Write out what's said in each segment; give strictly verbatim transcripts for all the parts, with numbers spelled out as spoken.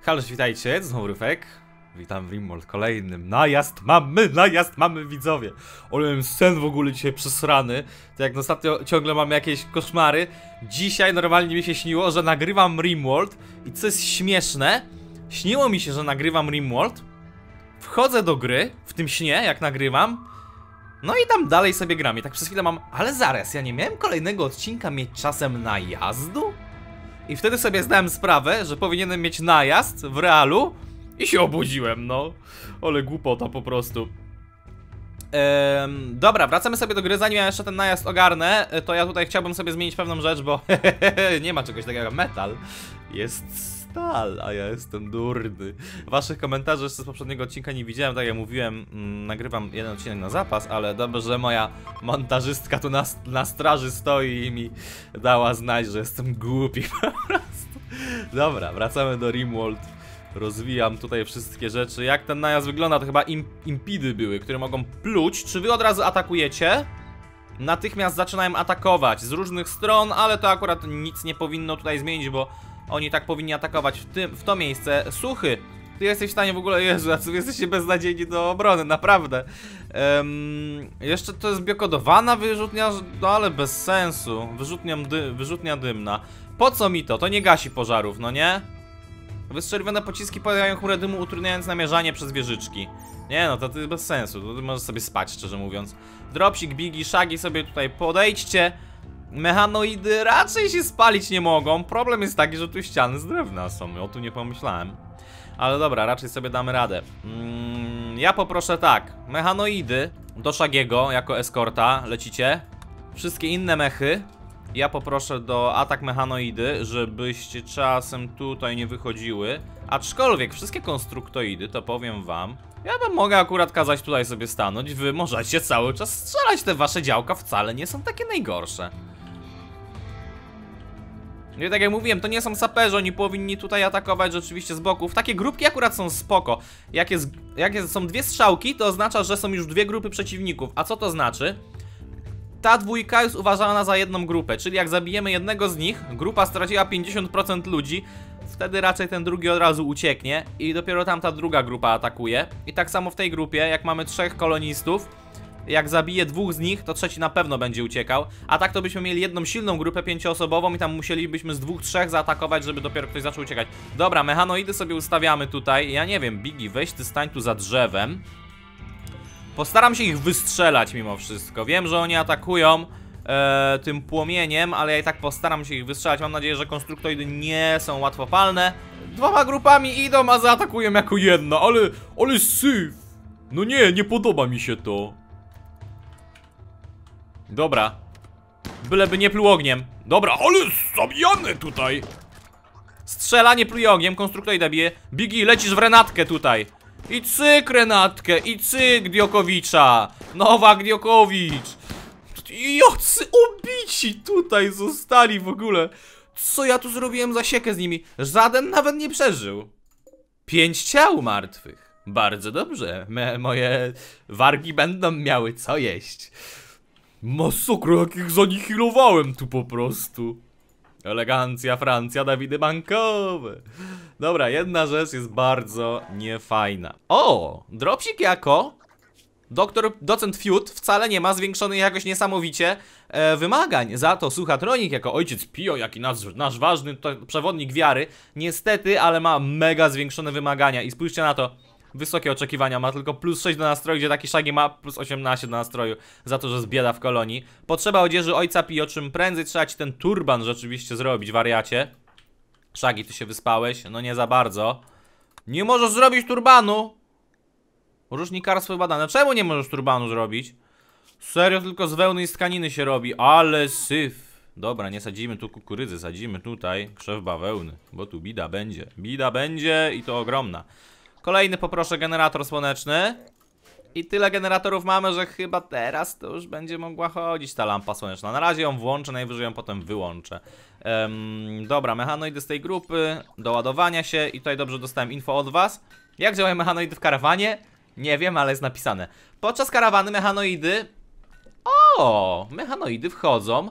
Halo, witajcie, znowu Ryfek. Witam w Rimworld kolejnym. Najazd mamy, najazd mamy, widzowie. Ale miałem sen w ogóle dzisiaj przesrany. To jak ostatnio ciągle mamy jakieś koszmary. Dzisiaj normalnie mi się śniło, że nagrywam Rimworld. I co jest śmieszne, śniło mi się, że nagrywam Rimworld. Wchodzę do gry, w tym śnie, jak nagrywam. No i tam dalej sobie gram. I tak przez chwilę mam, ale zaraz, ja nie miałem kolejnego odcinka mieć czasem najazdu? I wtedy sobie zdałem sprawę, że powinienem mieć najazd w realu. I się obudziłem, no. Ale głupota po prostu. ehm, Dobra, wracamy sobie do gry. Zanim ja jeszcze ten najazd ogarnę, to ja tutaj chciałbym sobie zmienić pewną rzecz, bo nie ma czegoś takiego jak metal. Jest stal, a ja jestem durny. Waszych komentarzy jeszcze z poprzedniego odcinka nie widziałem. Tak jak mówiłem, mm, nagrywam jeden odcinek na zapas, ale dobrze, że moja montażystka tu na, na straży stoi i mi dała znać, że jestem głupi po prostu. Dobra, wracamy do Rimworld. Rozwijam tutaj wszystkie rzeczy. Jak ten najazd wygląda, to chyba im, impidy były, które mogą pluć. Czy wy od razu atakujecie? Natychmiast zaczynają atakować z różnych stron, ale to akurat nic nie powinno tutaj zmienić, bo oni tak powinni atakować w, tym, w to miejsce. Suchy, ty jesteś w stanie w ogóle, Jezu, a wy jesteście beznadziejni do obrony, naprawdę. um, Jeszcze to jest biokodowana wyrzutnia, no ale bez sensu. Wyrzutnia, dy, wyrzutnia dymna. Po co mi to? To nie gasi pożarów, no nie? Wystrzeliwane pociski pojawiają chmurę dymu, utrudniając namierzanie przez wieżyczki. Nie no, to, to bez sensu, to ty możesz sobie spać, szczerze mówiąc. Dropsik, Bigi, Shaggy sobie tutaj podejdźcie. Mechanoidy raczej się spalić nie mogą. Problem jest taki, że tu ściany z drewna są, o tu nie pomyślałem. Ale dobra, raczej sobie damy radę. mm, Ja poproszę tak, mechanoidy do Shaggy'ego jako eskorta, lecicie. Wszystkie inne mechy ja poproszę do atak mechanoidy, żebyście czasem tutaj nie wychodziły. Aczkolwiek wszystkie konstruktoidy, to powiem wam, ja wam mogę akurat kazać tutaj sobie stanąć. Wy możecie cały czas strzelać, te wasze działka wcale nie są takie najgorsze. I tak jak mówiłem, to nie są saperzy, oni powinni tutaj atakować rzeczywiście z boków. Takie grupki akurat są spoko. Jak, jest, jak jest, są dwie strzałki, to oznacza, że są już dwie grupy przeciwników. A co to znaczy? Ta dwójka jest uważana za jedną grupę, czyli jak zabijemy jednego z nich, grupa straciła pięćdziesiąt procent ludzi, wtedy raczej ten drugi od razu ucieknie i dopiero tamta druga grupa atakuje. I tak samo w tej grupie, jak mamy trzech kolonistów, jak zabije dwóch z nich, to trzeci na pewno będzie uciekał. A tak to byśmy mieli jedną silną grupę pięcioosobową i tam musielibyśmy z dwóch, trzech zaatakować, żeby dopiero ktoś zaczął uciekać. Dobra, mechanoidy sobie ustawiamy tutaj. Ja nie wiem, Bigi, weź ty stań tu za drzewem. Postaram się ich wystrzelać mimo wszystko. Wiem, że oni atakują e, tym płomieniem, ale ja i tak postaram się ich wystrzelać. Mam nadzieję, że konstruktoidy nie są łatwopalne. Dwoma grupami idą, a zaatakują jako jedna. Ale, ale syf. No nie, nie podoba mi się to. Dobra. Byleby nie pluł ogniem. Dobra, ale zabijane tutaj. Strzela, nie pluje ogniem, konstruktoida bije. Bigi, lecisz w renatkę tutaj. I cyk renatkę, i cyk Diokowicza. Nowak Diokowicz. Jocy obici tutaj zostali w ogóle. Co ja tu zrobiłem za siekę z nimi? Żaden nawet nie przeżył. Pięć ciał martwych. Bardzo dobrze. Me, moje wargi będą miały co jeść. Masakra, jakich zanihilowałem tu po prostu. Elegancja, Francja, Dawidy bankowe. Dobra, jedna rzecz jest bardzo niefajna. O, dropsik jako doktor, docent Fiut wcale nie ma zwiększonych jakoś niesamowicie e, wymagań. Za to Suchatronik jako ojciec Pio, jaki nasz, nasz ważny to, przewodnik wiary, niestety, ale ma mega zwiększone wymagania. I spójrzcie na to. Wysokie oczekiwania, ma tylko plus sześć do nastroju, gdzie taki Shaggy ma plus osiemnaście do nastroju za to, że jest bieda w kolonii. Potrzeba odzieży ojca Pio, czym prędzej trzeba ci ten turban rzeczywiście zrobić, wariacie. Shaggy, ty się wyspałeś? No nie za bardzo. Nie możesz zrobić turbanu! Różnikarstwo badane. Czemu nie możesz turbanu zrobić? Serio, tylko z wełny i z tkaniny się robi, ale syf. Dobra, nie sadzimy tu kukurydzy, sadzimy tutaj krzew bawełny, bo tu bida będzie. Bida będzie i to ogromna. Kolejny poproszę generator słoneczny. I tyle generatorów mamy, że chyba teraz to już będzie mogła chodzić ta lampa słoneczna. Na razie ją włączę, najwyżej ją potem wyłączę. um, Dobra, mechanoidy z tej grupy. Do ładowania się. I tutaj dobrze dostałem info od was. Jak działają mechanoidy w karawanie? Nie wiem, ale jest napisane. Podczas karawany mechanoidy... O, mechanoidy wchodzą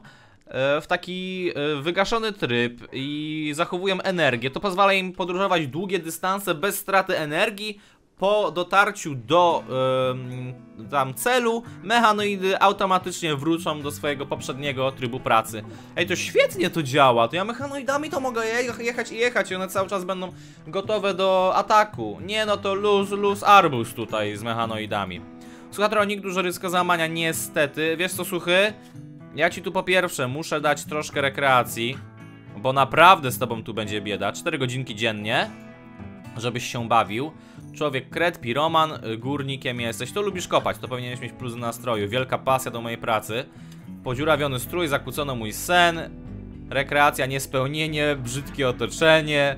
w taki wygaszony tryb i zachowują energię. To pozwala im podróżować długie dystanse bez straty energii. Po dotarciu do yy, tam celu, mechanoidy automatycznie wrócą do swojego poprzedniego trybu pracy. Ej, to świetnie to działa, to ja mechanoidami to mogę je jechać i jechać i one cały czas będą gotowe do ataku. Nie no, to luz, luz arbus tutaj z mechanoidami. Słuchatronik, duże ryzyko załamania, niestety. Wiesz co, Suchy? Ja ci tu po pierwsze muszę dać troszkę rekreacji, bo naprawdę z tobą tu będzie bieda. cztery godzinki dziennie, żebyś się bawił. Człowiek kret, piroman, górnikiem jesteś. To lubisz kopać, to powinieneś mieć plus nastroju. Wielka pasja do mojej pracy. Podziurawiony strój, zakłócono mój sen. Rekreacja, niespełnienie, brzydkie otoczenie.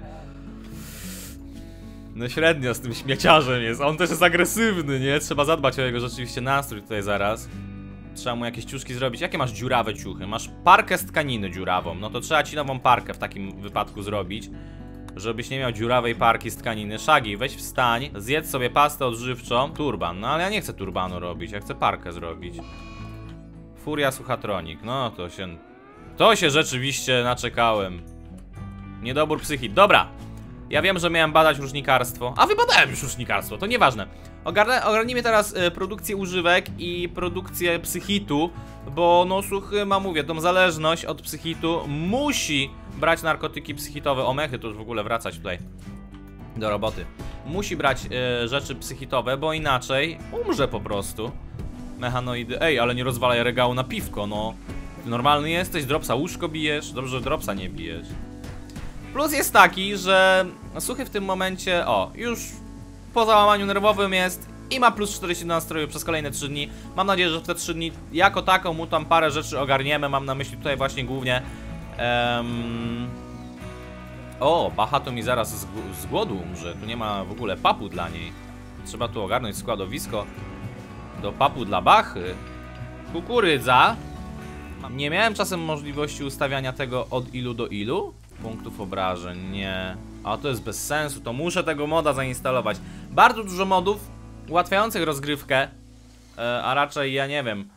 No średnio z tym śmieciarzem jest. On też jest agresywny, nie? Trzeba zadbać o jego rzeczywiście nastrój tutaj zaraz. Trzeba mu jakieś ciuszki zrobić. Jakie masz dziurawe ciuchy? Masz parkę z tkaniny dziurawą. No to trzeba ci nową parkę w takim wypadku zrobić, żebyś nie miał dziurawej parki z tkaniny. Shaggy, weź wstań, zjedz sobie pastę odżywczą. Turban, no ale ja nie chcę turbanu robić, ja chcę parkę zrobić. Furia Suchatronik, no to się... To się rzeczywiście naczekałem. Niedobór psychit, dobra. Ja wiem, że miałem badać różnikarstwo. A wybadałem już różnikarstwo, to nieważne. Ogarnę, ogarnijmy teraz y, produkcję używek i produkcję psychitu. Bo no Suchy ma, mówię, tą zależność od psychitu. Musi brać narkotyki psychitowe. Omechy to już w ogóle wracać tutaj do roboty. Musi brać y, rzeczy psychitowe, bo inaczej umrze po prostu. Mechanoidy. Ej, ale nie rozwalaj regału na piwko, no. Ty normalny jesteś, Dropsa łóżko bijesz. Dobrze, że Dropsa nie bijesz. Plus jest taki, że Suchy w tym momencie, o, już po załamaniu nerwowym jest i ma plus czterdzieści do nastroju przez kolejne trzy dni. Mam nadzieję, że w te trzy dni jako taką mu tam parę rzeczy ogarniemy. Mam na myśli tutaj właśnie głównie um... O, Bacha to mi zaraz z, z głodu umrze. Tu nie ma w ogóle papu dla niej. Trzeba tu ogarnąć składowisko do papu dla Bachy. Kukurydza. Nie miałem czasem możliwości ustawiania tego od ilu do ilu punktów obrażeń, nie. A to jest bez sensu, to muszę tego moda zainstalować. Bardzo dużo modów ułatwiających rozgrywkę, e, a raczej ja nie wiem.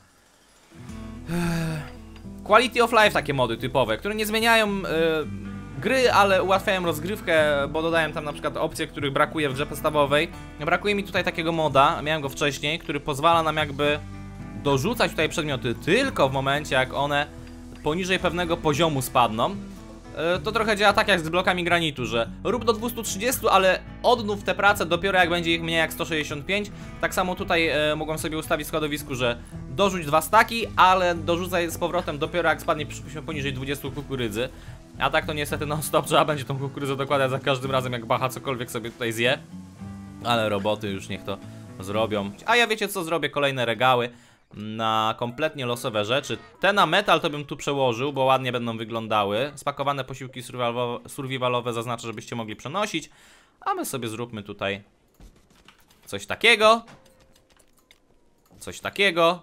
Quality of life takie mody typowe, które nie zmieniają e, gry, ale ułatwiają rozgrywkę, bo dodają tam na przykład opcje, których brakuje w grze podstawowej. Brakuje mi tutaj takiego moda, miałem go wcześniej, który pozwala nam jakby dorzucać tutaj przedmioty tylko w momencie, jak one poniżej pewnego poziomu spadną. To trochę działa tak jak z blokami granitu, że rób do dwustu trzydziestu, ale odnów te prace dopiero jak będzie ich mniej jak sto sześćdziesiąt pięć. Tak samo tutaj e, mogłem sobie ustawić w składowisku, że dorzuć dwa staki, ale dorzucaj z powrotem dopiero jak spadnie poniżej dwudziestu kukurydzy. A tak to niestety non stop trzeba będzie tą kukurydzę dokładać za każdym razem, jak Bacha cokolwiek sobie tutaj zje. Ale roboty już niech to zrobią. A ja wiecie co, zrobię kolejne regały na kompletnie losowe rzeczy. Te na metal to bym tu przełożył, bo ładnie będą wyglądały. Spakowane posiłki survivalowe zaznaczę, żebyście mogli przenosić. A my sobie zróbmy tutaj coś takiego. Coś takiego.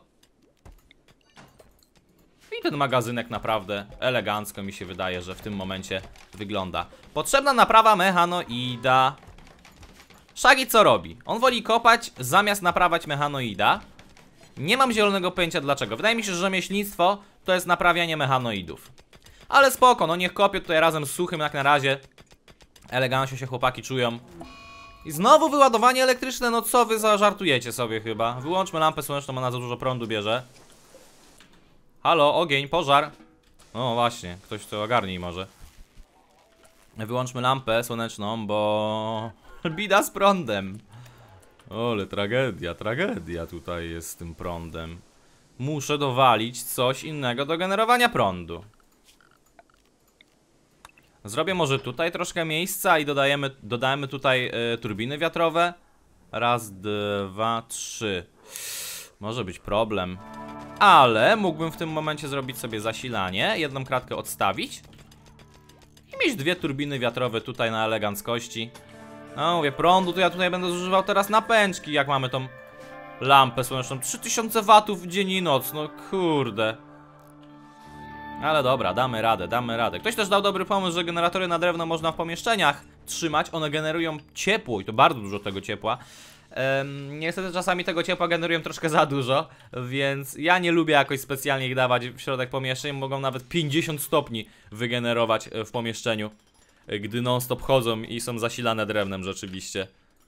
I ten magazynek naprawdę elegancko mi się wydaje, że w tym momencie wygląda. Potrzebna naprawa mechanoida. Shaggy co robi? On woli kopać zamiast naprawiać mechanoida. Nie mam zielonego pojęcia dlaczego. Wydaje mi się, że rzemieślnictwo to jest naprawianie mechanoidów. Ale spoko, no niech kopię tutaj razem z Suchym jak na razie. Elegancio się chłopaki czują. I znowu wyładowanie elektryczne, no co wy zażartujecie sobie chyba. Wyłączmy lampę słoneczną, ona za dużo prądu bierze. Halo, ogień, pożar. No właśnie, ktoś to ogarnij może. Wyłączmy lampę słoneczną, bo bida z prądem. Ole, tragedia, tragedia tutaj jest z tym prądem. Muszę dowalić coś innego do generowania prądu. Zrobię może tutaj troszkę miejsca i dodajemy, dodajemy tutaj y, turbiny wiatrowe. Raz, dwa, trzy. Może być problem. Ale mógłbym w tym momencie zrobić sobie zasilanie, jedną kratkę odstawić i mieć dwie turbiny wiatrowe tutaj na eleganckości. No mówię, prądu to ja tutaj będę zużywał teraz na pęczki, jak mamy tą lampę słoneczną. trzy tysiące watów dzień i noc, no kurde. Ale dobra, damy radę, damy radę. Ktoś też dał dobry pomysł, że generatory na drewno można w pomieszczeniach trzymać. One generują ciepło i to bardzo dużo tego ciepła. Um, niestety czasami tego ciepła generują troszkę za dużo, więc ja nie lubię jakoś specjalnie ich dawać w środek pomieszczeń. Mogą nawet pięćdziesiąt stopni wygenerować w pomieszczeniu, gdy non stop chodzą i są zasilane drewnem rzeczywiście.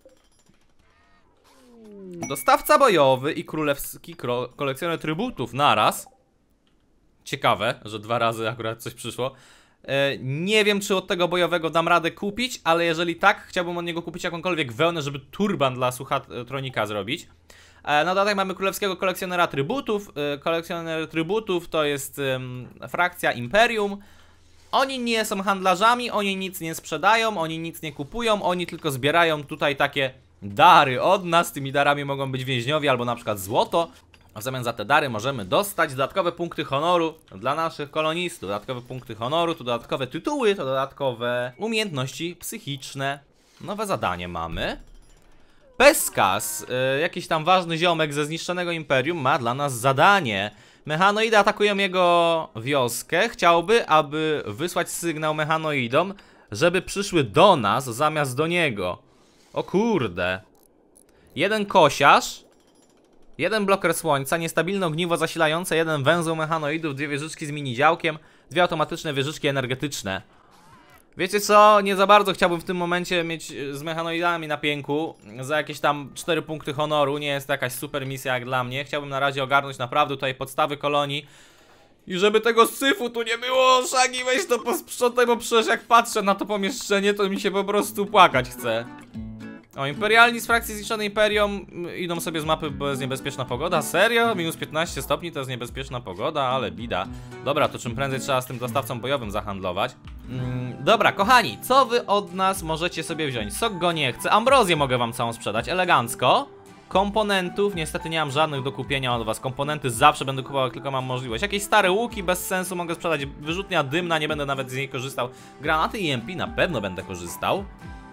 Dostawca bojowy i królewski kolekcjoner trybutów naraz. Ciekawe, że dwa razy akurat coś przyszło. e, Nie wiem, czy od tego bojowego dam radę kupić, ale jeżeli tak, chciałbym od niego kupić jakąkolwiek wełnę, żeby turban dla słuchatronika zrobić. e, Na dodatek mamy królewskiego kolekcjonera trybutów. e, Kolekcjoner trybutów to jest e, frakcja Imperium. Oni nie są handlarzami, oni nic nie sprzedają, oni nic nie kupują, oni tylko zbierają tutaj takie dary od nas. Tymi darami mogą być więźniowie albo na przykład złoto. A w zamian za te dary możemy dostać dodatkowe punkty honoru dla naszych kolonistów. Dodatkowe punkty honoru, to dodatkowe tytuły, to dodatkowe umiejętności psychiczne. Nowe zadanie mamy. Peskas, yy, jakiś tam ważny ziomek ze zniszczonego imperium, ma dla nas zadanie. Mechanoidy atakują jego wioskę. Chciałby, aby wysłać sygnał mechanoidom, żeby przyszły do nas zamiast do niego. O kurde. Jeden kosiarz, jeden bloker słońca, niestabilne ogniwo zasilające, jeden węzeł mechanoidów, dwie wieżyczki z mini działkiem, dwie automatyczne wieżyczki energetyczne. Wiecie co? Nie za bardzo chciałbym w tym momencie mieć z mechanoidami na pięku. Za jakieś tam cztery punkty honoru. Nie jest to jakaś super misja jak dla mnie. Chciałbym na razie ogarnąć naprawdę tutaj podstawy kolonii. I żeby tego syfu tu nie było, Shaggy, weź to posprzątaj, bo przecież jak patrzę na to pomieszczenie, to mi się po prostu płakać chce. O, imperialni z frakcji zniszczonej Imperium idą sobie z mapy, bo jest niebezpieczna pogoda. Serio? Minus piętnaście stopni to jest niebezpieczna pogoda, ale bida. Dobra, to czym prędzej trzeba z tym dostawcą bojowym zahandlować. mm, Dobra, kochani, co wy od nas możecie sobie wziąć? Sok go nie chce, ambrozję mogę wam całą sprzedać, elegancko. Komponentów, niestety nie mam żadnych do kupienia od was. Komponenty zawsze będę kupował, jak tylko mam możliwość. Jakieś stare łuki bez sensu mogę sprzedać. Wyrzutnia dymna, nie będę nawet z niej korzystał. Granaty I M P na pewno będę korzystał.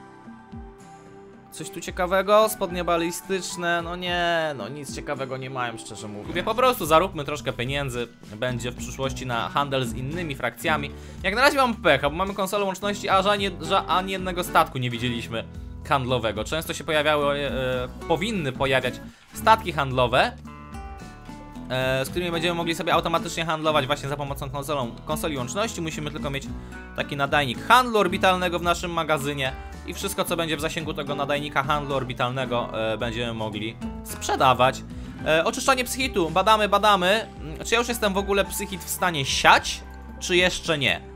Coś tu ciekawego? Spodnie balistyczne? No nie, no nic ciekawego nie mają, szczerze mówiąc. Po prostu zaróbmy troszkę pieniędzy. Będzie w przyszłości na handel z innymi frakcjami. Jak na razie mam pecha, bo mamy konsolę łączności, a ani, ani jednego statku nie widzieliśmy handlowego. Często się pojawiały, e, powinny pojawiać statki handlowe, e, z którymi będziemy mogli sobie automatycznie handlować właśnie za pomocą konsolą, konsoli łączności. Musimy tylko mieć taki nadajnik handlu orbitalnego w naszym magazynie i wszystko, co będzie w zasięgu tego nadajnika handlu orbitalnego, e, będziemy mogli sprzedawać. E, oczyszczanie psychitu. Badamy, badamy. Czy ja już jestem w ogóle psychit w stanie siać, czy jeszcze nie?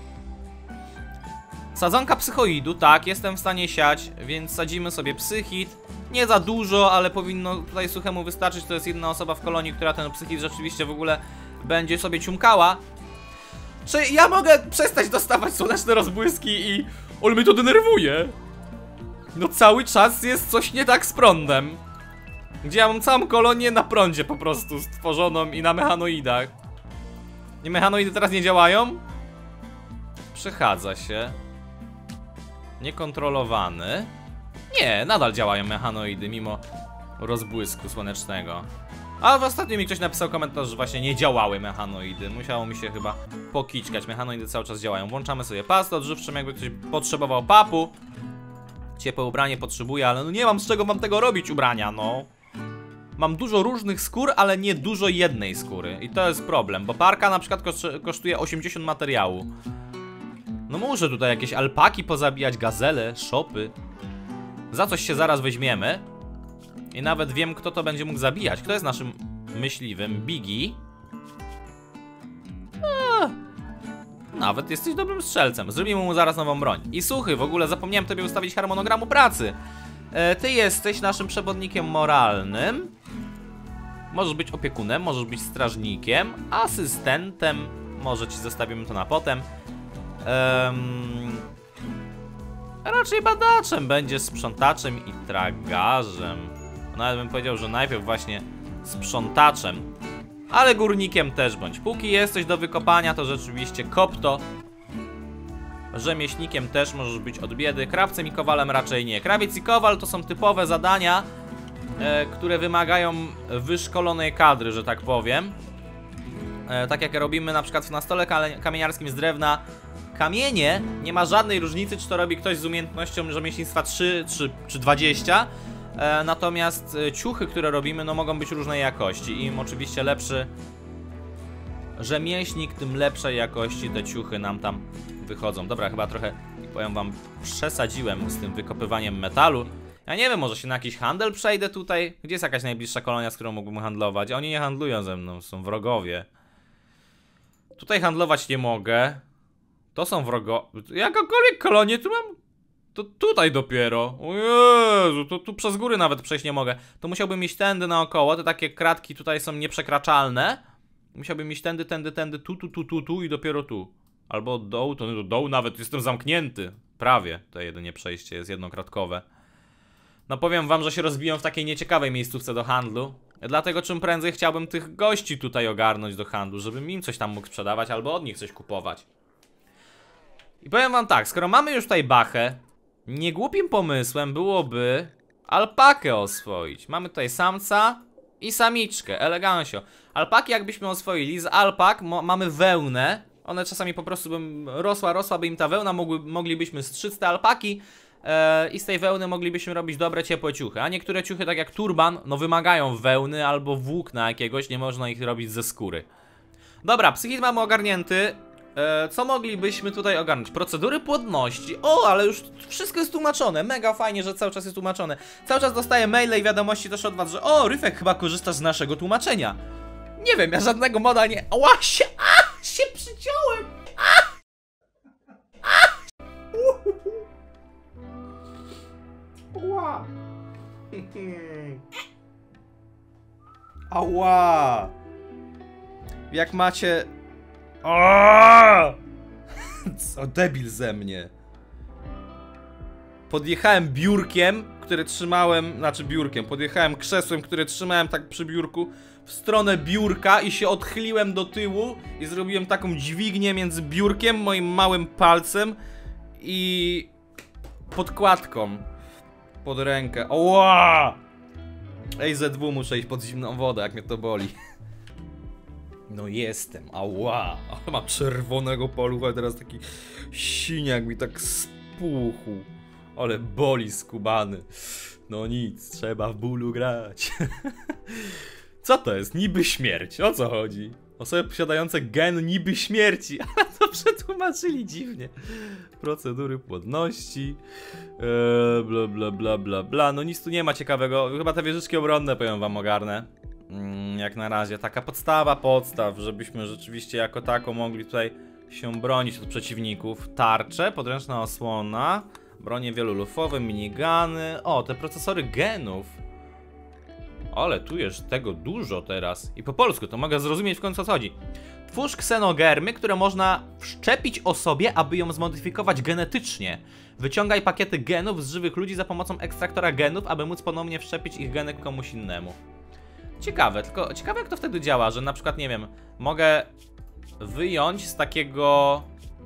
Sadzonka psychoidu, tak, jestem w stanie siać, więc sadzimy sobie psychit. Nie za dużo, ale powinno tutaj suchemu wystarczyć. To jest jedna osoba w kolonii, która ten psychit rzeczywiście w ogóle będzie sobie ciumkała. Czy ja mogę przestać dostawać słoneczne rozbłyski i... ale mnie to denerwuje. No cały czas jest coś nie tak z prądem. Gdzie ja mam całą kolonię na prądzie po prostu stworzoną i na mechanoidach. I mechanoidy teraz nie działają? Przechadza się. Niekontrolowany. Nie, nadal działają mechanoidy mimo rozbłysku słonecznego. A w ostatnim mi ktoś napisał komentarz, że właśnie nie działały mechanoidy. Musiało mi się chyba pokiczkać. Mechanoidy cały czas działają. Włączamy sobie pastę odżywczą, jakby ktoś potrzebował papu. Ciepłe ubranie potrzebuję, ale no nie mam z czego wam tego robić ubrania, no. Mam dużo różnych skór, ale nie dużo jednej skóry. I to jest problem, bo parka na przykład kosztuje osiemdziesiąt materiału. No muszę tutaj jakieś alpaki pozabijać, gazele, szopy. Za coś się zaraz weźmiemy. I nawet wiem, kto to będzie mógł zabijać. Kto jest naszym myśliwym? Biggie. Eee. Nawet jesteś dobrym strzelcem. Zrobimy mu zaraz nową broń. I Suchy, w ogóle zapomniałem tobie ustawić harmonogramu pracy. e, Ty jesteś naszym przewodnikiem moralnym. Możesz być opiekunem, możesz być strażnikiem, asystentem. Może ci zostawimy to na potem. Um, raczej badaczem, będzie sprzątaczem i tragarzem. Nawet bym powiedział, że najpierw właśnie sprzątaczem, ale górnikiem też bądź. Póki jesteś do wykopania, to rzeczywiście kop to. Rzemieślnikiem też możesz być od biedy. Krawcem i kowalem raczej nie. Krawiec i kowal to są typowe zadania, e, które wymagają wyszkolonej kadry, że tak powiem. e, Tak jak robimy na przykład na stole kamieniarskim z drewna. Kamienie, nie ma żadnej różnicy, czy to robi ktoś z umiejętnością rzemieślnictwa trzy, trzy czy dwadzieścia. e, natomiast e, ciuchy, które robimy, no mogą być różnej jakości. Im oczywiście lepszy rzemieślnik, tym lepszej jakości te ciuchy nam tam wychodzą. Dobra, chyba trochę, powiem wam, przesadziłem z tym wykopywaniem metalu. Ja nie wiem, może się na jakiś handel przejdę tutaj? Gdzie jest jakaś najbliższa kolonia, z którą mógłbym handlować? Oni nie handlują ze mną, są wrogowie. Tutaj handlować nie mogę. To są wrogo... Jakakolwiek kolonię tu mam? To tutaj dopiero. O Jezu, to tu przez góry nawet przejść nie mogę. To musiałbym iść tędy naokoło, te takie kratki tutaj są nieprzekraczalne. Musiałbym iść tędy, tędy, tędy, tu, tu, tu, tu, tu i dopiero tu. Albo od dołu, to do dołu nawet jestem zamknięty. Prawie, to jedynie przejście jest jednokratkowe. No powiem wam, że się rozbiłem w takiej nieciekawej miejscówce do handlu. Dlatego czym prędzej chciałbym tych gości tutaj ogarnąć do handlu, żebym im coś tam mógł sprzedawać albo od nich coś kupować. I powiem wam tak, skoro mamy już tutaj bachę, niegłupim pomysłem byłoby alpakę oswoić. Mamy tutaj samca i samiczkę, elegancio. Alpaki jakbyśmy oswoili, z alpak mamy wełnę. One czasami po prostu bym rosła, rosła by im ta wełna, mogły, moglibyśmy strzyc te alpaki e, i z tej wełny moglibyśmy robić dobre, ciepłe ciuchy. A niektóre ciuchy, tak jak turban, no wymagają wełny albo włókna jakiegoś, nie można ich robić ze skóry. Dobra, psychizm mamy ogarnięty. E, co moglibyśmy tutaj ogarnąć? Procedury płodności. O, ale już wszystko jest tłumaczone. Mega fajnie, że cały czas jest tłumaczone. Cały czas dostaję maile i wiadomości też od was, że o, Ryfek, chyba korzystasz z naszego tłumaczenia. Nie wiem, ja żadnego moda nie... Ała, się, a, się przyciąłem. A, a. Ała. Ała. Jak macie... Aaaa! Co debil ze mnie. Podjechałem biurkiem, które trzymałem, znaczy biurkiem, podjechałem krzesłem, które trzymałem tak przy biurku w stronę biurka i się odchyliłem do tyłu i zrobiłem taką dźwignię między biurkiem, moim małym palcem i podkładką pod rękę. Oła! Ej, Z dwa muszę iść pod zimną wodę, jak mnie to boli. No jestem, ała, ale mam czerwonego palucha, teraz taki siniak mi tak spuchł. Ale boli skubany. No nic, trzeba w bólu grać. Co to jest? Niby śmierć, o co chodzi? Osoby posiadające gen niby śmierci, ale to przetłumaczyli dziwnie. Procedury płodności, eee, bla bla bla bla bla, no nic tu nie ma ciekawego, chyba te wieżyczki obronne powiem wam ogarnę. Jak na razie, taka podstawa podstaw, żebyśmy rzeczywiście jako tako mogli tutaj się bronić od przeciwników. Tarcze, podręczna osłona, bronie wielolufowe, minigany. O, te procesory genów. Ale tu jest tego dużo teraz. I po polsku, to mogę zrozumieć w końcu o co chodzi. Twórz ksenogermy, które można wszczepić osobie, aby ją zmodyfikować genetycznie. Wyciągaj pakiety genów z żywych ludzi za pomocą ekstraktora genów, aby móc ponownie wszczepić ich geny komuś innemu. Ciekawe, tylko ciekawe jak to wtedy działa, że na przykład, nie wiem, mogę wyjąć z takiego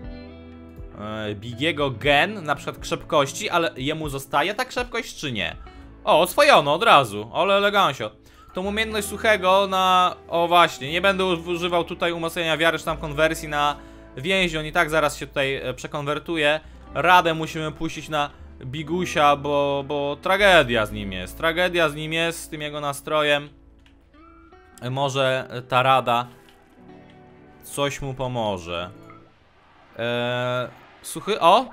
e, bigiego gen, na przykład krzepkości, ale jemu zostaje ta krzepkość czy nie? O, oswojono od razu, ale elegancio. Tą umiejętność suchego na... O właśnie, nie będę używał tutaj umocnienia wiary czy tam konwersji na więźnią, i tak zaraz się tutaj przekonwertuje. Radę musimy puścić na Bigusia, bo, bo tragedia z nim jest, tragedia z nim jest, z tym jego nastrojem. Może ta rada coś mu pomoże. Eee, suchy, o!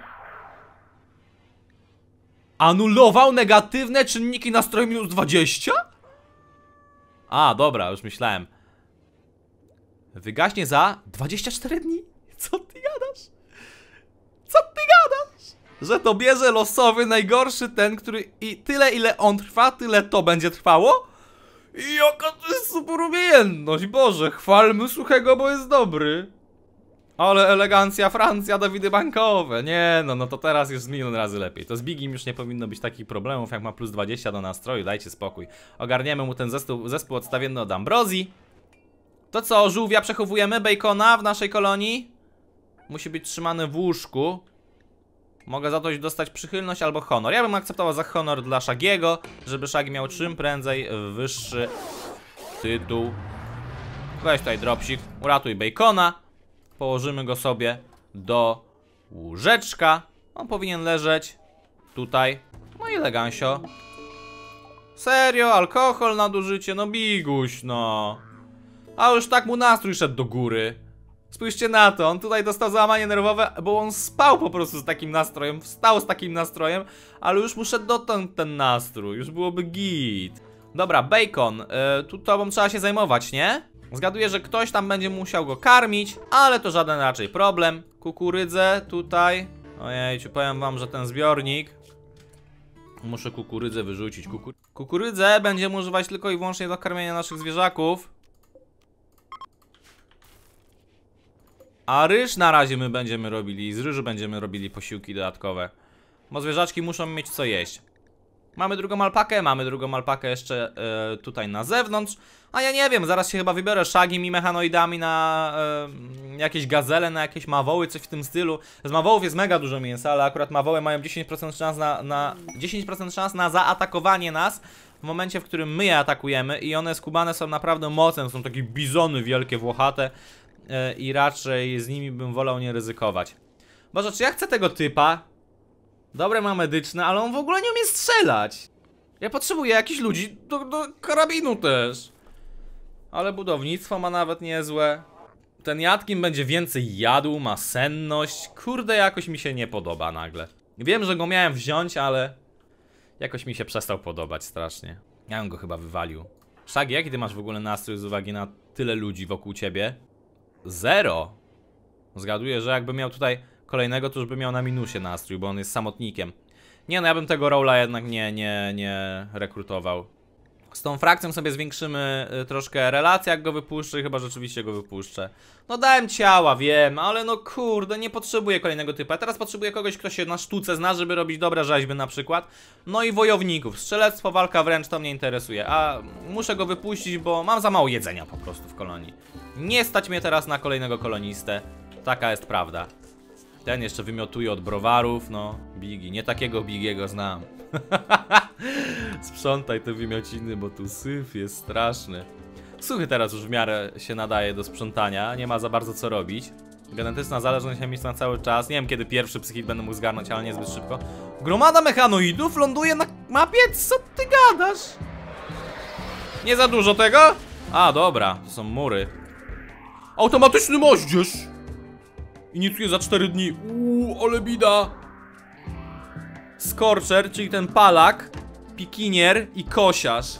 Anulował negatywne czynniki nastroju minus dwadzieścia? A, dobra, już myślałem. Wygaśnie za dwadzieścia cztery dni? Co ty gadasz? Co ty gadasz? Że to bierze losowy, najgorszy ten, który i tyle ile on trwa, tyle to będzie trwało? Jaka to jest super umiejętność, Boże, chwalmy suchego, bo jest dobry. Ale elegancja, Francja, Dawidy bankowe. Nie, no, no to teraz jest milion razy lepiej. To z Bigim już nie powinno być takich problemów, jak ma plus dwadzieścia do nastroju, dajcie spokój. Ogarniemy mu ten zespół, zespół odstawienny od Ambrozji. To co, żółwia przechowujemy, bacona w naszej kolonii? Musi być trzymany w łóżku. Mogę za to dostać przychylność albo honor. Ja bym akceptował za honor dla Shagiego, żeby Shagi miał czym prędzej wyższy tytuł. Weź tutaj dropsik, uratuj bacona. Położymy go sobie do łóżeczka. On powinien leżeć tutaj. No i elegancio. Serio, alkohol, nadużycie, no Biguś, no. A już tak mu nastrój szedł do góry. Spójrzcie na to, on tutaj dostał załamanie nerwowe, bo on spał po prostu z takim nastrojem, wstał z takim nastrojem, ale już mu szedł dotąd ten nastrój, już byłoby git. Dobra, Bacon, yy, tu tobą trzeba się zajmować, nie? Zgaduję, że ktoś tam będzie musiał go karmić, ale to żaden raczej problem. Kukurydzę tutaj. Ojejciu, powiem wam, że ten zbiornik... Muszę kukurydzę wyrzucić. Kuku... Kukurydzę będziemy używać tylko i wyłącznie do karmienia naszych zwierzaków. A ryż na razie my będziemy robili. Z ryżu będziemy robili posiłki dodatkowe. Bo zwierzaczki muszą mieć co jeść. Mamy drugą alpakę, mamy drugą alpakę jeszcze yy, tutaj na zewnątrz. A ja nie wiem, zaraz się chyba wybiorę Shagim i mechanoidami na yy, jakieś gazele, na jakieś mawoły, coś w tym stylu. Z mawołów jest mega dużo mięsa, ale akurat mawoły mają dziesięć procent szans na, na dziesięć procent szans na zaatakowanie nas w momencie, w którym my je atakujemy. I one skubane są naprawdę mocne, są takie bizony wielkie, włochate. Yy, I raczej z nimi bym wolał nie ryzykować. Boże, czy ja chcę tego typa? Dobre ma medyczne, ale on w ogóle nie umie strzelać. Ja potrzebuję jakichś ludzi do, do karabinu też. Ale budownictwo ma nawet niezłe. Ten Jadkin będzie więcej jadł, ma senność. Kurde, jakoś mi się nie podoba nagle. Wiem, że go miałem wziąć, ale jakoś mi się przestał podobać strasznie. Ja bym go chyba wywalił. Shaggy, jaki ty masz w ogóle nastrój z uwagi na tyle ludzi wokół ciebie? Zero. Zgaduję, że jakby miał tutaj kolejnego, to już by miał na minusie nastrój, bo on jest samotnikiem. Nie no, ja bym tego rola jednak nie, nie, nie rekrutował. Z tą frakcją sobie zwiększymy y, troszkę relację, jak go wypuszczę, chyba rzeczywiście go wypuszczę. No dałem ciała, wiem, ale no kurde, nie potrzebuję kolejnego typa. Teraz potrzebuję kogoś, kto się na sztuce zna, żeby robić dobre rzeźby na przykład. No i wojowników. Strzelectwo, walka wręcz, to mnie interesuje. A muszę go wypuścić, bo mam za mało jedzenia po prostu w kolonii. Nie stać mnie teraz na kolejnego kolonistę. Taka jest prawda. Ten jeszcze wymiotuje od browarów, no. Bigi, nie takiego Bigiego znam. Sprzątaj te wymiociny, bo tu syf jest straszny. Suchy teraz już w miarę się nadaje do sprzątania, nie ma za bardzo co robić. Genetyczna zależność jest na cały czas. Nie wiem, kiedy pierwszy psychit będę mógł zgarnąć, ale niezbyt szybko. Gromada mechanoidów ląduje na mapie? Co ty gadasz? Nie za dużo tego? A, dobra, to są mury. Automatyczny moździerz! Inicjuje za cztery dni. Uuu, ale bida. Scorcher, czyli ten palak, pikinier i kosiarz.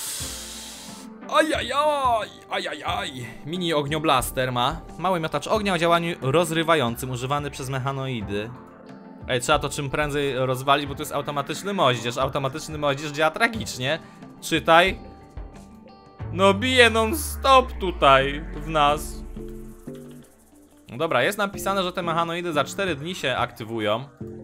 Ajajaj, ajajaj. Mini ognioblaster ma. Mały miotacz ognia o działaniu rozrywającym, używany przez mechanoidy. Ej, trzeba to czym prędzej rozwalić, bo to jest automatyczny moździerz. Automatyczny moździerz działa tragicznie. Czytaj. No bije non stop tutaj w nas. No dobra, jest napisane, że te mechanoidy za cztery dni się aktywują.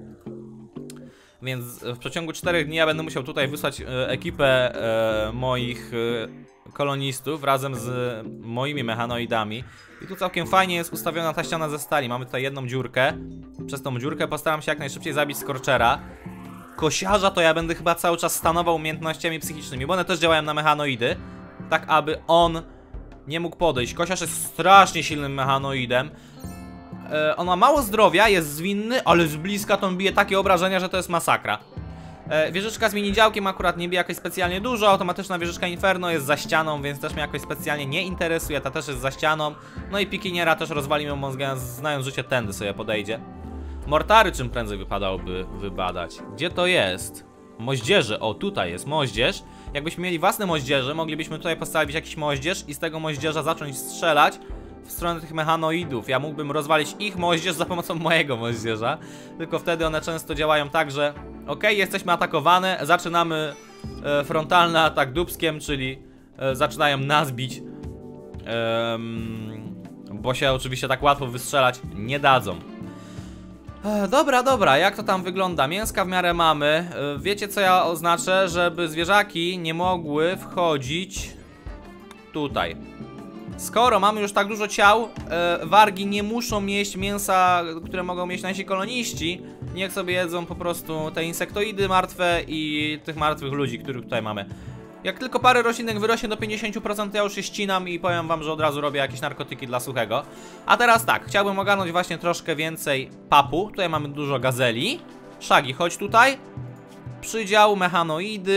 Więc w przeciągu czterech dni ja będę musiał tutaj wysłać e, ekipę e, moich e, kolonistów razem z moimi mechanoidami. I tu całkiem fajnie jest ustawiona ta ściana ze stali. Mamy tutaj jedną dziurkę. Przez tą dziurkę postaram się jak najszybciej zabić Scorchera. Kosiarza to ja będę chyba cały czas stanował umiejętnościami psychicznymi, bo one też działają na mechanoidy. Tak aby on nie mógł podejść. Kosiarz jest strasznie silnym mechanoidem. e, On ma mało zdrowia, jest zwinny, ale z bliska to on bije takie obrażenia, że to jest masakra. e, Wieżyczka z minidziałkiem akurat nie bije jakoś specjalnie dużo. Automatyczna wieżyczka Inferno jest za ścianą, więc też mnie jakoś specjalnie nie interesuje. Ta też jest za ścianą. No i pikiniera też rozwalimy mózgiem, znając życie tędy sobie podejdzie. Mortary czym prędzej wypadałoby wybadać. Gdzie to jest? Moździerze, o tutaj jest moździerz. Jakbyśmy mieli własne moździerze, moglibyśmy tutaj postawić jakiś moździerz i z tego moździerza zacząć strzelać w stronę tych mechanoidów. Ja mógłbym rozwalić ich moździerz za pomocą mojego moździerza. Tylko wtedy one często działają tak, że ok, jesteśmy atakowane, zaczynamy e, frontalny atak dupskiem, czyli e, zaczynają nas bić. E, bo się oczywiście tak łatwo wystrzelać nie dadzą. E, dobra, dobra, jak to tam wygląda? Mięska w miarę mamy. E, wiecie co ja oznaczę? Żeby zwierzaki nie mogły wchodzić tutaj. Skoro mamy już tak dużo ciał, e, wargi nie muszą jeść mięsa, które mogą mieć nasi koloniści. Niech sobie jedzą po prostu te insektoidy martwe i tych martwych ludzi, których tutaj mamy. Jak tylko parę roślinek wyrośnie do pięćdziesięciu procent, ja już się ścinam i powiem wam, że od razu robię jakieś narkotyki dla suchego. A teraz tak, chciałbym ogarnąć właśnie troszkę więcej papu. Tutaj mamy dużo gazeli. Shaggy, chodź tutaj. Przydział, mechanoidy.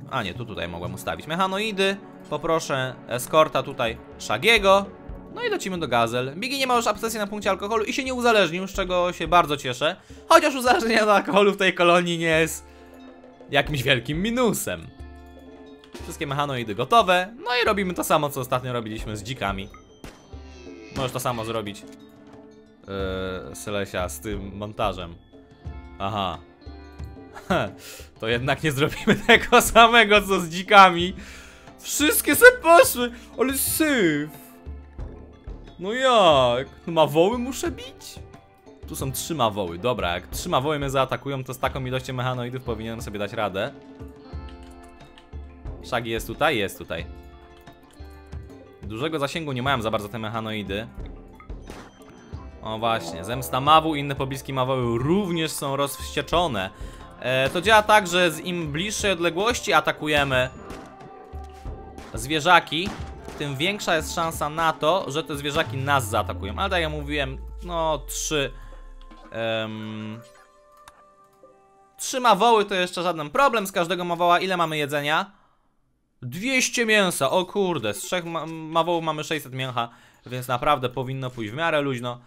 A nie, tu tutaj mogłem ustawić mechanoidy. Poproszę eskorta tutaj Shagiego. No i lecimy do Gazel. Biggie nie ma już obsesji na punkcie alkoholu i się nie uzależnił, z czego się bardzo cieszę. Chociaż uzależnienie od alkoholu w tej kolonii nie jest jakimś wielkim minusem. Wszystkie mechanoidy gotowe. No i robimy to samo, co ostatnio robiliśmy z dzikami. Możesz to samo zrobić, yy, Sylesia, z tym montażem. Aha. To jednak nie zrobimy tego samego, co z dzikami. Wszystkie se poszły, ale syf. No jak? No mawoły muszę bić? Tu są trzy mawoły, dobra, jak trzy mawoły mnie zaatakują, to z taką ilością mechanoidów powinienem sobie dać radę. Shaggy jest tutaj? Jest tutaj. Dużego zasięgu nie mają za bardzo te mechanoidy. O właśnie, zemsta mawu i inne pobliski mawoły również są rozwścieczone. e, To działa tak, że z im bliższej odległości atakujemy zwierzaki, tym większa jest szansa na to, że te zwierzaki nas zaatakują. Ale tak jak mówiłem, no trzy um, Trzy mawoły to jeszcze żaden problem. Z każdego mawoła ile mamy jedzenia? dwieście mięsa, o kurde. Z trzech ma mawołów mamy sześćset mięcha, więc naprawdę powinno pójść w miarę luźno.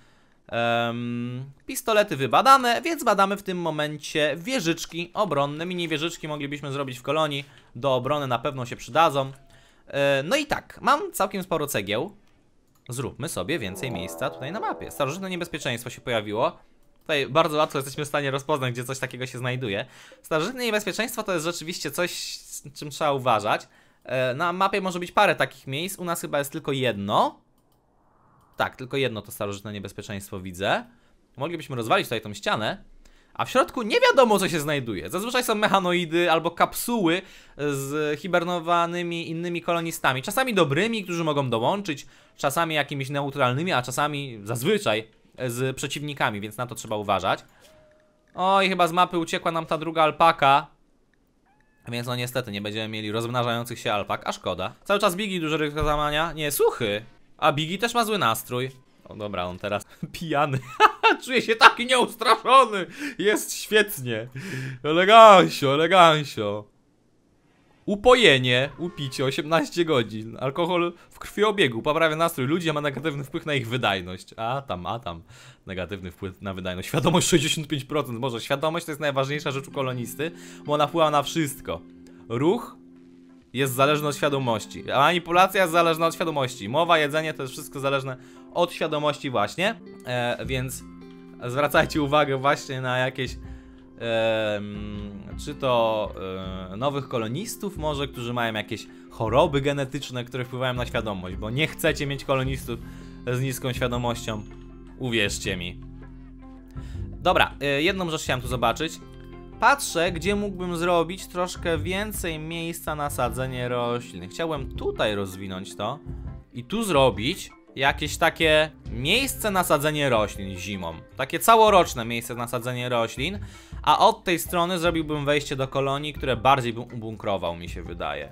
um, Pistolety wybadane, więc badamy w tym momencie wieżyczki obronne. Mini wieżyczki moglibyśmy zrobić w kolonii. Do obrony na pewno się przydadzą. No i tak, mam całkiem sporo cegieł. Zróbmy sobie więcej miejsca tutaj na mapie. Starożytne niebezpieczeństwo się pojawiło. Tutaj bardzo łatwo jesteśmy w stanie rozpoznać, gdzie coś takiego się znajduje. Starożytne niebezpieczeństwo to jest rzeczywiście coś, z czym trzeba uważać. Na mapie może być parę takich miejsc. U nas chyba jest tylko jedno. Tak, tylko jedno to starożytne niebezpieczeństwo widzę. Moglibyśmy rozwalić tutaj tą ścianę. A w środku nie wiadomo, co się znajduje. Zazwyczaj są mechanoidy albo kapsuły z hibernowanymi innymi kolonistami. Czasami dobrymi, którzy mogą dołączyć, czasami jakimiś neutralnymi, a czasami zazwyczaj z przeciwnikami, więc na to trzeba uważać. Oj, chyba z mapy uciekła nam ta druga alpaka. Więc no niestety nie będziemy mieli rozmnażających się alpak, a szkoda. Cały czas Biggie duże rykozamania. Nie, suchy. A Biggie też ma zły nastrój. O dobra, on teraz pijany. Czuję się taki nieustraszony. Jest świetnie. Elegancio, elegancio. Upojenie, upicie, osiemnaście godzin. Alkohol w krwiobiegu poprawia nastrój ludzi, a ma negatywny wpływ na ich wydajność. A tam, a tam. Negatywny wpływ na wydajność. Świadomość sześćdziesiąt pięć procent. Może świadomość to jest najważniejsza rzecz u kolonisty, bo ona wpływa na wszystko. Ruch jest zależny od świadomości. A manipulacja jest zależna od świadomości. Mowa, jedzenie to jest wszystko zależne od świadomości właśnie. E, więc zwracajcie uwagę właśnie na jakieś e, czy to e, nowych kolonistów może, którzy mają jakieś choroby genetyczne, które wpływają na świadomość, bo nie chcecie mieć kolonistów z niską świadomością. Uwierzcie mi. Dobra, e, jedną rzecz chciałem tu zobaczyć. Patrzę, gdzie mógłbym zrobić troszkę więcej miejsca na sadzenie roślin. Chciałbym tutaj rozwinąć to i tu zrobić jakieś takie miejsce na sadzenie roślin zimą. Takie całoroczne miejsce na sadzenie roślin. A od tej strony zrobiłbym wejście do kolonii, które bardziej bym ubunkrował, mi się wydaje.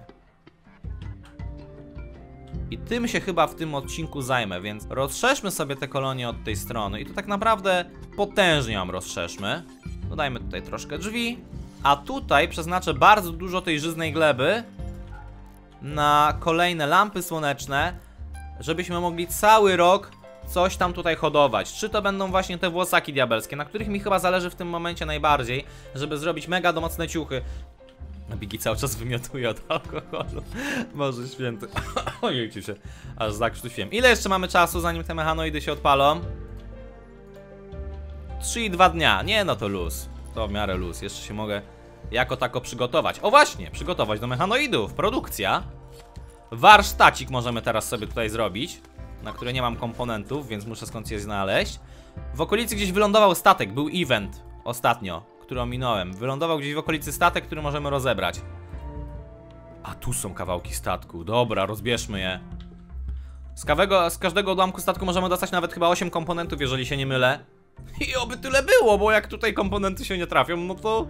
I tym się chyba w tym odcinku zajmę, więc rozszerzmy sobie te kolonie od tej strony. I to tak naprawdę potężnie ją rozszerzmy. Dodajmy tutaj troszkę drzwi. A tutaj przeznaczę bardzo dużo tej żyznej gleby na kolejne lampy słoneczne, żebyśmy mogli cały rok coś tam tutaj hodować. Czy to będą właśnie te włosaki diabelskie, na których mi chyba zależy w tym momencie najbardziej, żeby zrobić mega domocne ciuchy. Biggie cały czas wymiotuje od alkoholu. Boże święty. Ojej, się aż zakrztusiłem. Ile jeszcze mamy czasu, zanim te mechanoidy się odpalą? trzy i dwa dnia. Nie, no to luz. To w miarę luz. Jeszcze się mogę jako tako przygotować. O właśnie, przygotować do mechanoidów. Produkcja. Warsztacik możemy teraz sobie tutaj zrobić, na który nie mam komponentów, więc muszę skądś je znaleźć. W okolicy gdzieś wylądował statek. Był event ostatnio, który ominąłem. Wylądował gdzieś w okolicy statek, który możemy rozebrać. A tu są kawałki statku. Dobra, rozbierzmy je. Z, kawego, z każdego odłamku statku możemy dostać nawet chyba osiem komponentów, jeżeli się nie mylę. I oby tyle było, bo jak tutaj komponenty się nie trafią, no to...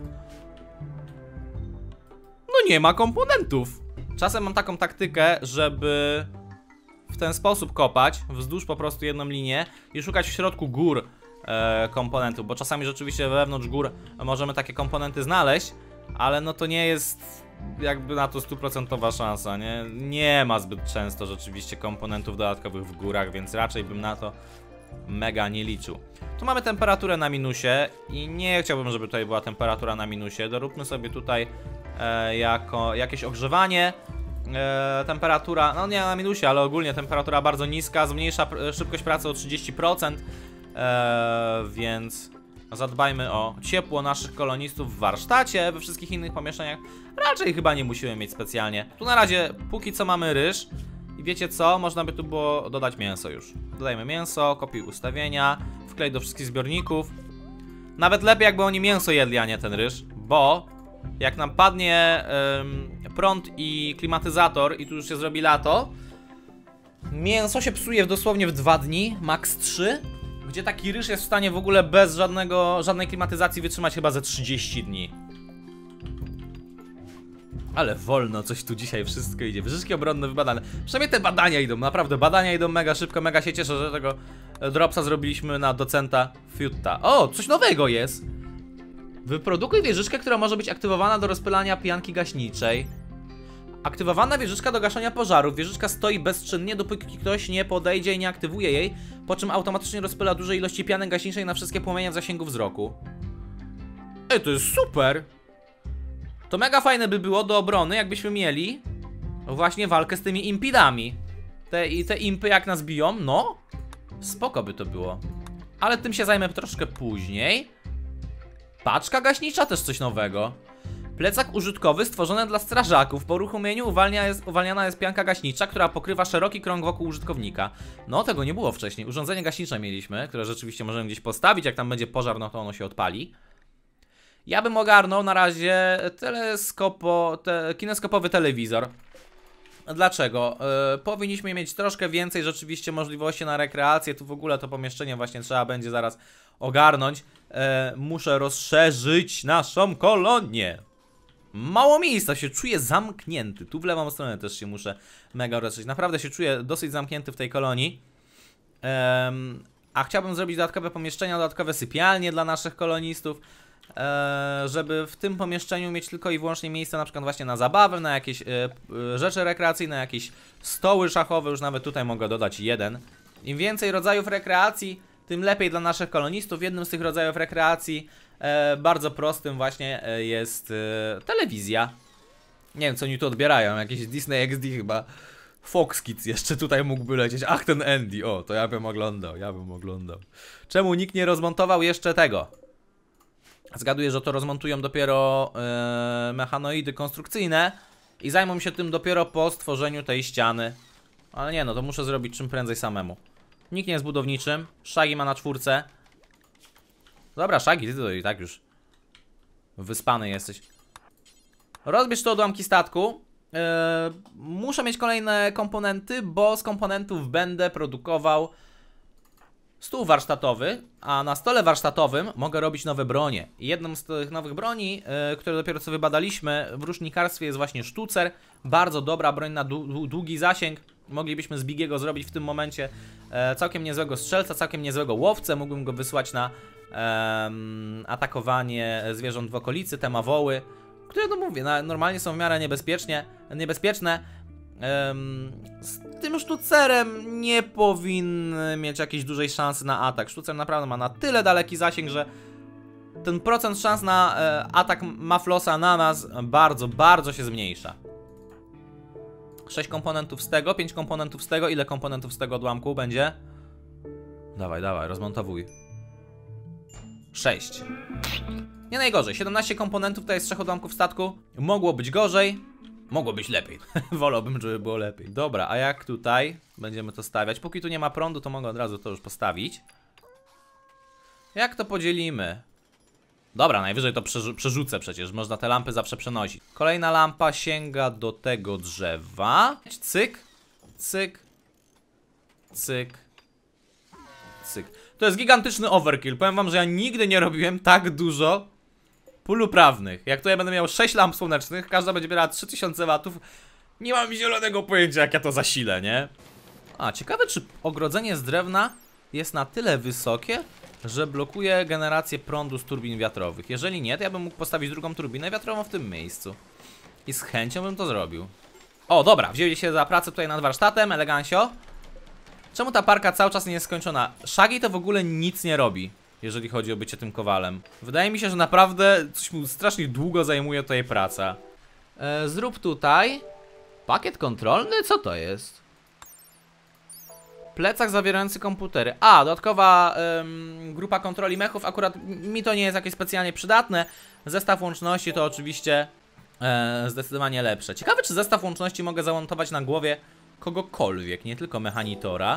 No nie ma komponentów. Czasem mam taką taktykę, żeby w ten sposób kopać, wzdłuż po prostu jedną linię i szukać w środku gór e, komponentów, bo czasami rzeczywiście wewnątrz gór możemy takie komponenty znaleźć, ale no to nie jest jakby na to stuprocentowa szansa, nie? Nie ma zbyt często rzeczywiście komponentów dodatkowych w górach, więc raczej bym na to mega nie liczył. Tu mamy temperaturę na minusie i nie chciałbym, żeby tutaj była temperatura na minusie. Doróbmy sobie tutaj e, jako jakieś ogrzewanie. E, temperatura, no nie na minusie, ale ogólnie temperatura bardzo niska, zmniejsza pr szybkość pracy o trzydzieści procent, e, więc zadbajmy o ciepło naszych kolonistów w warsztacie. We wszystkich innych pomieszczeniach raczej chyba nie musimy mieć specjalnie. Tu na razie póki co mamy ryż i wiecie co, można by tu było dodać mięso już. Dodajmy mięso, kopiuj ustawienia, wklej do wszystkich zbiorników. Nawet lepiej jakby oni mięso jedli, a nie ten ryż, bo jak nam padnie ym, prąd i klimatyzator i tu już się zrobi lato, mięso się psuje dosłownie w dwa dni, max trzy, gdzie taki ryż jest w stanie w ogóle bez żadnego, żadnej klimatyzacji wytrzymać chyba ze trzydzieści dni. Ale wolno coś tu dzisiaj wszystko idzie. Wyżyczki obronne wybadane. Przynajmniej te badania idą, naprawdę badania idą mega szybko, mega się cieszę, że tego dropsa zrobiliśmy na docenta Fiutta. O, coś nowego jest. Wyprodukuj wieżyczkę, która może być aktywowana do rozpylania pianki gaśniczej. Aktywowana wieżyczka do gaszenia pożarów. Wieżyczka stoi bezczynnie, dopóki ktoś nie podejdzie i nie aktywuje jej, po czym automatycznie rozpyla duże ilości piany gaśniczej na wszystkie płomienie w zasięgu wzroku. Ej, to jest super! To mega fajne by było do obrony, jakbyśmy mieli właśnie walkę z tymi impidami. Te, i te impy jak nas biją, no spoko by to było. Ale tym się zajmę troszkę później. Paczka gaśnicza, też coś nowego. Plecak użytkowy stworzony dla strażaków. Po uruchomieniu uwalnia jest, uwalniana jest pianka gaśnicza, która pokrywa szeroki krąg wokół użytkownika. No, tego nie było wcześniej. Urządzenie gaśnicze mieliśmy, które rzeczywiście możemy gdzieś postawić. Jak tam będzie pożar, no to ono się odpali. Ja bym ogarnął na razie teleskopo, te, kineskopowy telewizor. Dlaczego? Yy, powinniśmy mieć troszkę więcej rzeczywiście możliwości na rekreację. Tu w ogóle to pomieszczenie właśnie trzeba będzie zaraz ogarnąć. Yy, muszę rozszerzyć naszą kolonię. Mało miejsca, się czuję zamknięty. Tu w lewą stronę też się muszę mega rozszerzyć. Naprawdę się czuję dosyć zamknięty w tej kolonii. Yy, a chciałbym zrobić dodatkowe pomieszczenia, dodatkowe sypialnie dla naszych kolonistów. Eee, żeby w tym pomieszczeniu mieć tylko i wyłącznie miejsce na przykład właśnie na zabawę, na jakieś e, e, rzeczy rekreacyjne, jakieś stoły szachowe, już nawet tutaj mogę dodać jeden. Im więcej rodzajów rekreacji, tym lepiej dla naszych kolonistów. Jednym z tych rodzajów rekreacji, e, bardzo prostym właśnie e, jest e, telewizja. Nie wiem co oni tu odbierają, jakieś Disney X D chyba. Fox Kids jeszcze tutaj mógłby lecieć. Ach, ten Andy, o to ja bym oglądał, ja bym oglądał. Czemu nikt nie rozmontował jeszcze tego? Zgaduję, że to rozmontują dopiero yy, mechanoidy konstrukcyjne i zajmą się tym dopiero po stworzeniu tej ściany. Ale nie no, to muszę zrobić czym prędzej samemu. Nikt nie jest budowniczym. Shaggy ma na czwórce. Dobra, Shaggy, ty to i tak już wyspany jesteś. Rozbierz te odłamki statku. Yy, muszę mieć kolejne komponenty, bo z komponentów będę produkował stół warsztatowy, a na stole warsztatowym mogę robić nowe bronie. I jedną z tych nowych broni, yy, które dopiero co wybadaliśmy w różnikarstwie, jest właśnie sztucer. Bardzo dobra broń na długi zasięg. Moglibyśmy z Bigiego zrobić w tym momencie e, całkiem niezłego strzelca, całkiem niezłego łowcę. Mógłbym go wysłać na e, atakowanie zwierząt w okolicy, te mawoły, które, no mówię, na, normalnie są w miarę niebezpiecznie, niebezpieczne. E, z tym sztucerem nie powinny mieć jakiejś dużej szansy na atak. Sztucer naprawdę ma na tyle daleki zasięg, że ten procent szans na e, atak Maflosa na nas bardzo, bardzo się zmniejsza. sześć komponentów z tego, pięć komponentów z tego. Ile komponentów z tego odłamku będzie? Dawaj, dawaj, rozmontowuj. sześć. Nie najgorzej, siedemnaście komponentów to jest trzech odłamków statku. Mogło być gorzej, mogło być lepiej. Wolałbym, żeby było lepiej. Dobra, a jak tutaj będziemy to stawiać? Póki tu nie ma prądu, to mogę od razu to już postawić. Jak to podzielimy? Dobra, najwyżej to przerzu przerzucę przecież, można te lampy zawsze przenosić. Kolejna lampa sięga do tego drzewa. Cyk, cyk, cyk, cyk. To jest gigantyczny overkill. Powiem wam, że ja nigdy nie robiłem tak dużo pól uprawnych. Jak tutaj będę miał sześć lamp słonecznych, każda będzie miała trzy tysiące watów. Nie mam zielonego pojęcia, jak ja to zasilę, nie? A, ciekawe, czy ogrodzenie z drewna jest na tyle wysokie, że blokuje generację prądu z turbin wiatrowych. Jeżeli nie, to ja bym mógł postawić drugą turbinę wiatrową w tym miejscu. I z chęcią bym to zrobił. O, dobra, wzięli się za pracę tutaj nad warsztatem, elegancio. Czemu ta parka cały czas nie jest skończona? Shaggy to w ogóle nic nie robi, jeżeli chodzi o bycie tym kowalem. Wydaje mi się, że naprawdę coś mu strasznie długo zajmuje tutaj praca. e, Zrób tutaj pakiet kontrolny? Co to jest? Plecak zawierający komputery. A, dodatkowa ym, grupa kontroli mechów. Akurat mi to nie jest jakieś specjalnie przydatne. Zestaw łączności to oczywiście e, zdecydowanie lepsze. Ciekawe, czy zestaw łączności mogę zamontować na głowie kogokolwiek, nie tylko mechanitora.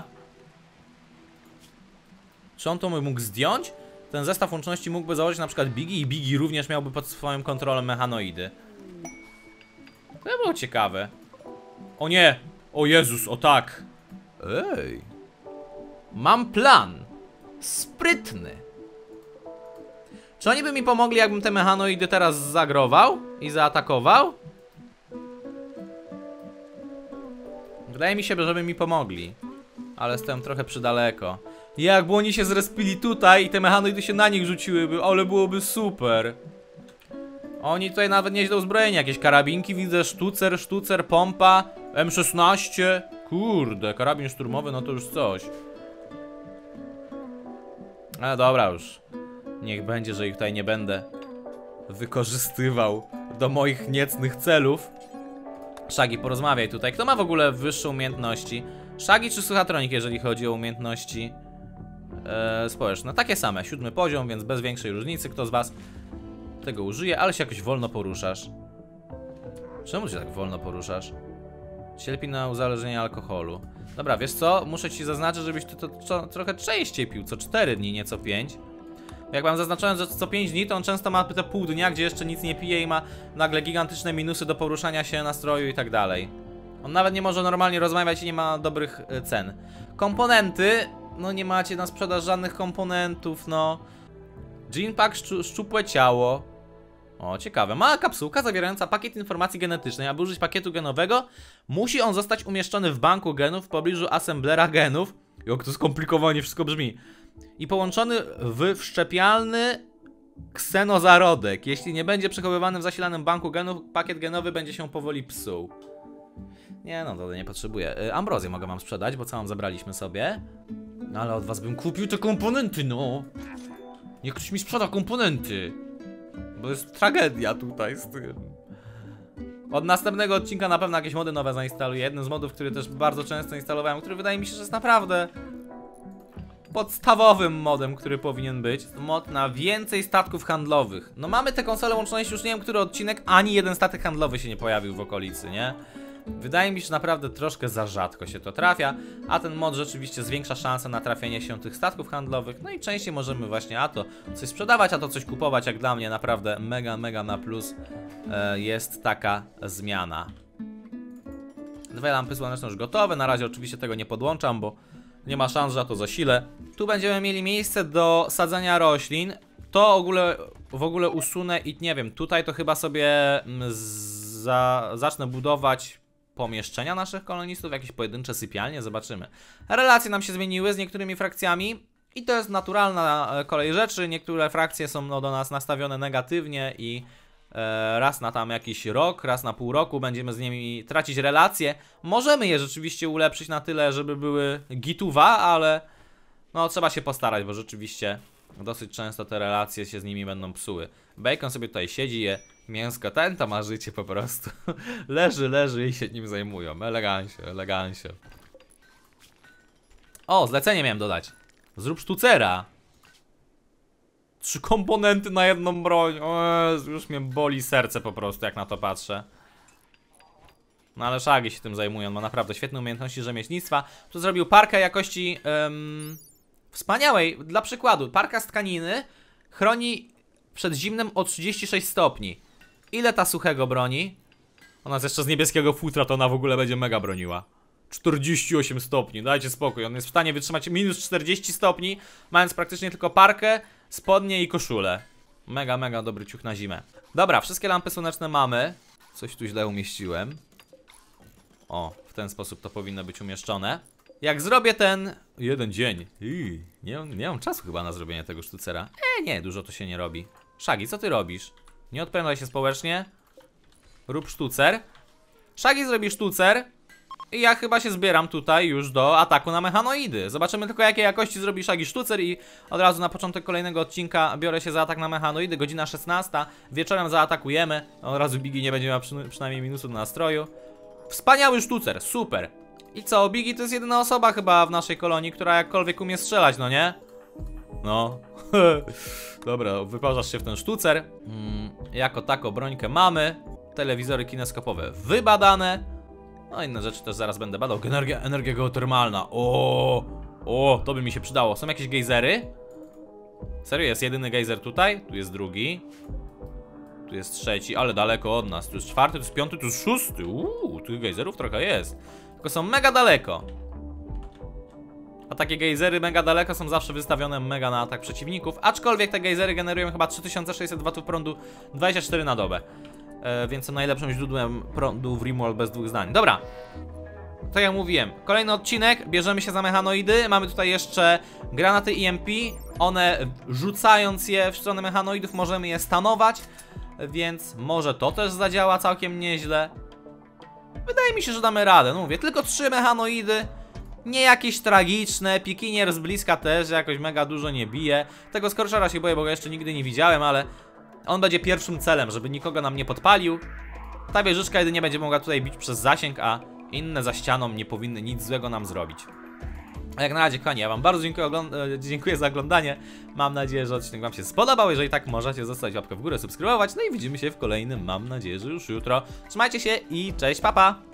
Czy on to mógł zdjąć? Ten zestaw łączności mógłby założyć na przykład Biggie i Biggie również miałby pod swoją kontrolą mechanoidy. To by było ciekawe. O nie! O Jezus, o tak! Ej! Mam plan! Sprytny! Czy oni by mi pomogli, jakbym te mechanoidy teraz zagrował i zaatakował? Wydaje mi się, żeby mi pomogli. Ale jestem trochę przydaleko. Jakby oni się zrespili tutaj i te mechanoidy się na nich rzuciłyby, ale byłoby super. Oni tutaj nawet nieźle uzbrojeni. Jakieś karabinki widzę, sztucer, sztucer, pompa, M szesnaście. Kurde, karabin szturmowy, no to już coś. Ale dobra już. Niech będzie, że ich tutaj nie będę wykorzystywał do moich niecnych celów. Shaggy, porozmawiaj tutaj. Kto ma w ogóle wyższe umiejętności? Shaggy czy Suchatronik, jeżeli chodzi o umiejętności e, społeczne? Takie same, siódmy poziom, więc bez większej różnicy. Kto z was tego użyje, ale się jakoś wolno poruszasz. Czemu się tak wolno poruszasz? Cierpi na uzależnienie alkoholu. Dobra, wiesz co? Muszę ci zaznaczyć, żebyś ty to, to trochę częściej pił. Co cztery dni, nie co pięć. Jak wam zaznaczyłem, że co pięć dni, to on często ma te pół dnia, gdzie jeszcze nic nie pije i ma nagle gigantyczne minusy do poruszania się, nastroju i tak dalej. On nawet nie może normalnie rozmawiać i nie ma dobrych y, cen. Komponenty, no nie macie na sprzedaż żadnych komponentów, no. Gene Pack, szczu szczupłe ciało. O, ciekawe. Mała kapsułka zawierająca pakiet informacji genetycznej. Aby użyć pakietu genowego, musi on zostać umieszczony w banku genów w pobliżu assemblera genów. Jak to skomplikowanie wszystko brzmi. I połączony w wszczepialny ksenozarodek. Jeśli nie będzie przechowywany w zasilanym banku genów, pakiet genowy będzie się powoli psuł. Nie no, to nie potrzebuję. Y, Ambrozję mogę wam sprzedać, bo całą zabraliśmy sobie. No ale od was bym kupił te komponenty, no. Niech ktoś mi sprzeda komponenty. Bo jest tragedia tutaj z tym. Od następnego odcinka na pewno jakieś mody nowe zainstaluję. Jednym z modów, który też bardzo często instalowałem, który wydaje mi się, że jest naprawdę podstawowym modem, który powinien być. Mod na więcej statków handlowych. No mamy te konsole łączności, już nie wiem, który odcinek, ani jeden statek handlowy się nie pojawił w okolicy, nie? Wydaje mi się, że naprawdę troszkę za rzadko się to trafia, a ten mod rzeczywiście zwiększa szansę na trafienie się tych statków handlowych. No i częściej możemy właśnie a to coś sprzedawać, a to coś kupować. Jak dla mnie naprawdę mega, mega na plus e, jest taka zmiana. Dwie lampy słoneczne już gotowe, na razie oczywiście tego nie podłączam, bo nie ma szans, że ja to zasilę. Tu będziemy mieli miejsce do sadzenia roślin. To w ogóle, w ogóle usunę i nie wiem, tutaj to chyba sobie za, zacznę budować pomieszczenia naszych kolonistów, jakieś pojedyncze sypialnie, zobaczymy. Relacje nam się zmieniły z niektórymi frakcjami i to jest naturalna kolej rzeczy. Niektóre frakcje są no, do nas nastawione negatywnie i e, raz na tam jakiś rok, raz na pół roku będziemy z nimi tracić relacje. Możemy je rzeczywiście ulepszyć na tyle, żeby były gituwa, ale no trzeba się postarać, bo rzeczywiście dosyć często te relacje się z nimi będą psuły. Bacon sobie tutaj siedzi, je mięsko, ten to ma życie po prostu. Leży, leży i się nim zajmują. Elegancie, elegancie. O, zlecenie miałem dodać. Zrób sztucera. Trzy komponenty na jedną broń. O Jezu, już mnie boli serce po prostu, jak na to patrzę. No ale Shaggy się tym zajmuje, on ma naprawdę świetne umiejętności rzemieślnictwa. Tu zrobił parkę jakości um, wspaniałej. Dla przykładu, parka z tkaniny chroni przed zimnem o trzydzieści sześć stopni. Ile ta suchego broni? Ona jest jeszcze z niebieskiego futra, to ona w ogóle będzie mega broniła. czterdzieści osiem stopni, dajcie spokój. On jest w stanie wytrzymać minus czterdzieści stopni, mając praktycznie tylko parkę, spodnie i koszulę. Mega, mega dobry ciuch na zimę. Dobra, wszystkie lampy słoneczne mamy. Coś tu źle umieściłem. O, w ten sposób to powinno być umieszczone. Jak zrobię ten jeden dzień, Ii, nie, nie mam czasu chyba na zrobienie tego sztucera. E, nie, dużo to się nie robi. Shaggy, co ty robisz? Nie odpędzaj się społecznie. Rób sztucer. Shaggy zrobi sztucer. I ja chyba się zbieram tutaj już do ataku na mechanoidy. Zobaczymy tylko, jakiej jakości zrobi Shaggy sztucer i od razu na początek kolejnego odcinka biorę się za atak na mechanoidy. Godzina szesnasta. Wieczorem zaatakujemy. Od razu Biggie nie będzie miał przy, przynajmniej minusu do nastroju. Wspaniały sztucer, super. I co, Biggie to jest jedyna osoba chyba w naszej kolonii, która jakkolwiek umie strzelać, no nie? No. Dobra, wyparzasz się w ten sztucer. mm, Jako tako brońkę mamy. Telewizory kineskopowe wybadane. No inne rzeczy też zaraz będę badał. Energia, energia geotermalna. O, o, to by mi się przydało. Są jakieś gejzery? Serio, jest jedyny gejzer tutaj? Tu jest drugi. Tu jest trzeci, ale daleko od nas. Tu jest czwarty, tu jest piąty, tu jest szósty. Uuu, tych gejzerów trochę jest. Tylko są mega daleko. A takie gejzery mega daleko są zawsze wystawione mega na atak przeciwników. Aczkolwiek te gejzery generują chyba trzy tysiące sześćset watów prądu dwadzieścia cztery na dobę. E, więc są najlepszym źródłem prądu w Rimworld bez dwóch zdań. Dobra. Tak jak mówiłem, kolejny odcinek, bierzemy się za mechanoidy. Mamy tutaj jeszcze granaty E M P. One, rzucając je w stronę mechanoidów, możemy je stanować. Więc może to też zadziała całkiem nieźle. Wydaje mi się, że damy radę. No mówię, tylko trzy mechanoidy. Nie jakieś tragiczne. Pikinier z bliska też jakoś mega dużo nie bije. Tego Scorchera się boję, bo go jeszcze nigdy nie widziałem, ale on będzie pierwszym celem, żeby nikogo nam nie podpalił. Ta wieżyczka jedynie będzie mogła tutaj bić przez zasięg, a inne za ścianą nie powinny nic złego nam zrobić. A jak na razie, kochani, ja wam bardzo dziękuję, dziękuję za oglądanie. Mam nadzieję, że odcinek wam się spodobał. Jeżeli tak, możecie zostawić łapkę w górę, subskrybować. No i widzimy się w kolejnym, mam nadzieję, że już jutro. Trzymajcie się i cześć, papa!